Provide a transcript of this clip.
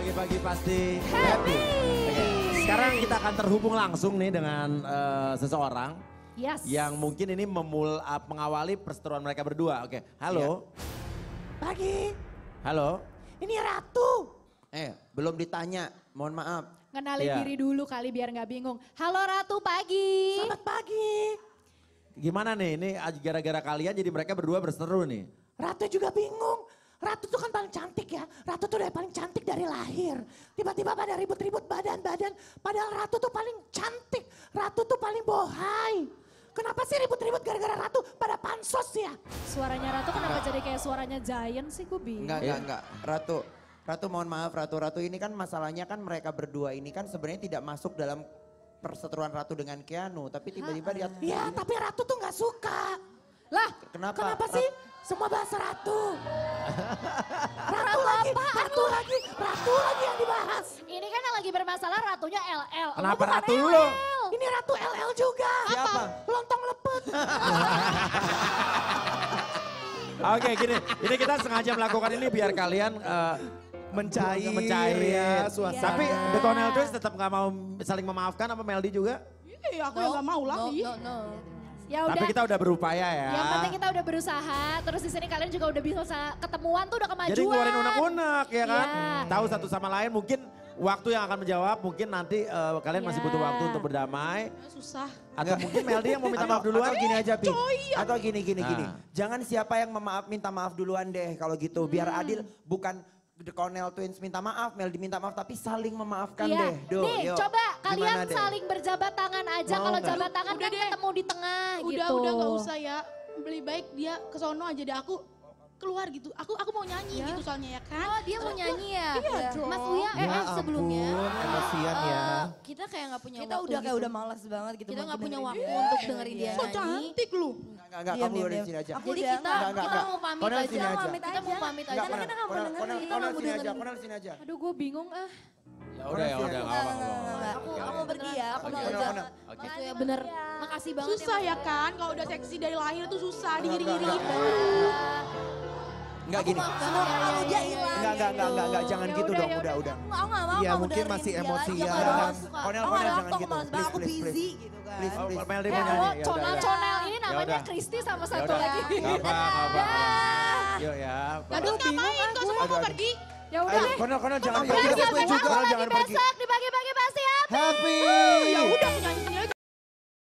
pagi-pagi pasti Happy. Oke, sekarang kita akan terhubung langsung nih dengan seseorang Yes. yang mungkin ini mengawali perseteruan mereka berdua. Oke, halo. Pagi, Halo. ini Ratu. Belum ditanya, mohon maaf. Kenalin Iya. diri dulu kali biar nggak bingung. Halo Ratu pagi. Selamat pagi. Gimana nih, ini gara-gara kalian jadi mereka berdua berseteru nih. Ratu juga bingung. Ratu tuh kan paling cantik ya. Ratu tuh udah paling cantik dari lahir. Tiba-tiba pada ribut-ribut badan-badan. Padahal Ratu tuh paling cantik. Ratu tuh paling bohai. Kenapa sih ribut-ribut gara-gara Ratu pada pansos ya? Suaranya Ratu kenapa jadi kayak suaranya Giant sih gue bingung. Enggak. Ratu mohon maaf Ratu ini kan masalahnya kan mereka berdua ini kan sebenarnya tidak masuk dalam perseteruan Ratu dengan Keanu. Tapi tiba-tiba dia... Ya tapi Ratu tuh gak suka. Lah Kenapa sih semua bahasa Ratu? Ratu lagi yang dibahas. ini kan yang lagi bermasalah Ratunya LL. Lu Kenapa bukan Ratu LL. dulu? Ini Ratu LL juga. Siapa? Lontong lepet. Oke gini, ini kita sengaja melakukan ini biar kalian mencair. ya, suasana. Tapi The Cornell Twins tetap gak mau saling memaafkan apa Meldi juga? Iya, aku yang gak mau lah. Ya Tapi udah. kita udah berupaya ya. Yang penting kita udah berusaha, terus di sini kalian juga udah bisa ketemuan tuh udah kemajuan. Jadi ngeluarin unek-unek ya kan. Iya. Tahu satu sama lain mungkin waktu yang akan menjawab. Mungkin nanti kalian masih Iya. butuh waktu untuk berdamai. Susah. Atau mungkin Meldi yang mau minta maaf duluan. Atau gini aja, Pi. Coy. Atau gini. Nah. Jangan siapa yang minta maaf duluan deh kalau gitu. Biar adil, bukan The Cornell Twins minta maaf, Meldi minta maaf, tapi saling memaafkan Iya. deh. Duh, Nih yuk. coba kalian Gimana deh? saling berjabat tangan aja. Mau Kalau nggak? jabat tangan Udah kan deh. ketemu di tengah gitu. Udah gak usah ya. Lebih baik dia ke sono aja deh. Aku keluar gitu. Aku mau nyanyi gitu soalnya ya kan. Oh dia mau nyanyi ya? Iya dong. Mas Uya, sebelumnya. emosian ya. Kita kayak gak punya Kita waktu udah kayak gitu. udah malas banget gitu. Kita mau gak punya dengerin waktu dia. untuk dengerin dia So nyanyi. cantik lu. Enggak, Diam, kamu udah diam, sini aja. Aku Jadi udah- kita Enggak. mau pamit Cornell aja. sini aja. Kita mau pamit aja. Enggak, Karena kita gak mau dengerin. Kita gak mau sini aja, dengerin. Cornell sini aja. Aduh gue bingung ah. Ya udah ya udah. nggak apa-apa. Aku mau pergi ya, aku mau Cornell, aja. Cornell. Oke. Mas Uya bener. Makasih banget Susah ya Mas Uya. kan. Kalau udah seksi dari lahir tuh susah. Digiri-giriin. Enggak gini. Semua malu dia hilang. Enggak, jangan Ya gitu udah, dong, ya udah. Aku gak mau, Iya, mau mungkin dengerin masih dia emosi lagi, ya. aku nggak Jangan. suka. Cornell, Aku Cornel, nggak jangan waktu, gitu. aku males banget, aku Please. busy gitu kan. Please, Oh, please. Meldi Eh, mau nyanyi. oh, Ya udah, ya. conel ini Ya namanya udah. Kristi sama Ya satu udah. lagi. Nggak apa-apa. Yuk ya. Aduh ngapain kok semua mau pergi? Ya udah deh. Cornell jangan Oke, pergi. sampai ketemu Cornell lagi jangan pergi. besok di pagi-pagi pasti happy. Happy. Ya udah aku nyanyi sendiri